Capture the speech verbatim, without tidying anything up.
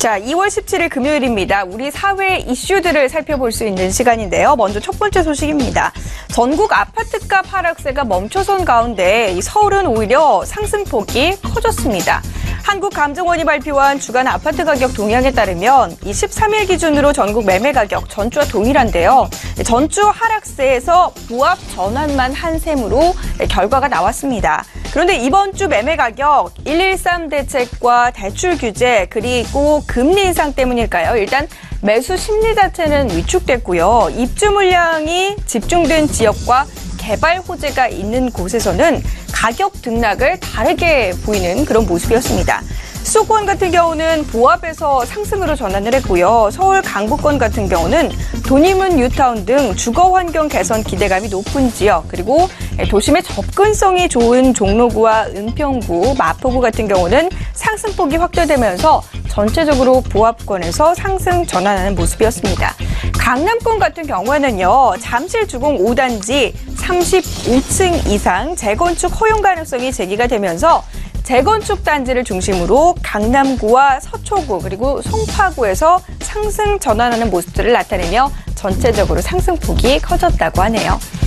자, 이월 십칠일 금요일입니다. 우리 사회 이슈들을 살펴볼 수 있는 시간인데요. 먼저 첫 번째 소식입니다. 전국 아파트값 하락세가 멈춰선 가운데 서울은 오히려 상승폭이 커졌습니다. 한국감정원이 발표한 주간 아파트 가격 동향에 따르면 이십삼일 기준으로 전국 매매 가격 전주와 동일한데요. 전주 하락세에서 부합 전환만 한 셈으로 결과가 나왔습니다. 그런데 이번 주 매매 가격 일일삼 대책과 대출 규제 그리고 금리 인상 때문일까요? 일단 매수 심리 자체는 위축됐고요. 입주 물량이 집중된 지역과 개발 호재가 있는 곳에서는 가격 등락을 다르게 보이는 그런 모습이었습니다. 수도권 같은 경우는 보합에서 상승으로 전환을 했고요. 서울 강북권 같은 경우는 돈이문 뉴타운 등 주거 환경 개선 기대감이 높은 지역, 그리고 도심의 접근성이 좋은 종로구와 은평구, 마포구 같은 경우는 상승폭이 확대되면서 전체적으로 보합권에서 상승 전환하는 모습이었습니다. 강남권 같은 경우에는요, 잠실 주공 오 단지 삼십오 층 이상 재건축 허용 가능성이 제기가 되면서 재건축 단지를 중심으로 강남구와 서초구 그리고 송파구에서 상승 전환하는 모습들을 나타내며 전체적으로 상승폭이 커졌다고 하네요.